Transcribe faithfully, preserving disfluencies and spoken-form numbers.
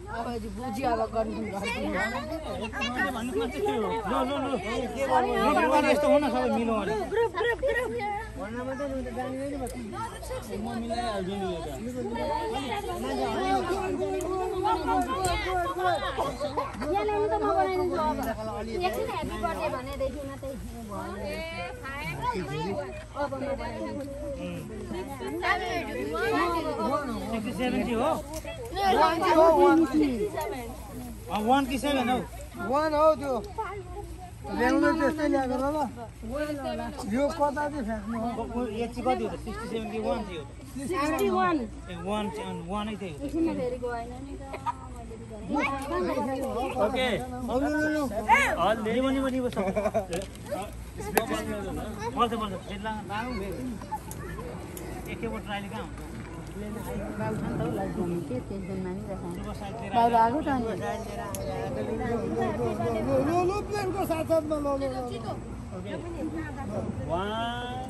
अब बुझी अब गर्नु यस्तो हुन सबै मिलो अरे ग्रुप ग्रुप ग्रुप भन्न मात्रै म त जान्दिनँ नि म मिलाइहाल्छु नि यो त यहाँ ल्याउनु त म बनाइदिन्छु अब एकछिन ह्याप्पी बर्थडे भनेदेखि मात्रै अब म बनाइदिन्छु सेभेन्टी हो वान कि सेभेन हौ वान हो त्यो ल्याउनु त्यस्तै ल्याएको ल यो कता चाहिँ फ्याँक्नु हो एज चाहिँ कति हो त सिक्सटी सेभेन कि वान थियो सिक्सटी वान ए वान चाहिँ वानै थियो एकछिनमा फेरि गएन नि त ओके निबो निबो निबो पर्छ पर्छ फेरि लानु एकैपल्ट ट्राइले कहाँ प्लेनको साथ साथमा ल वान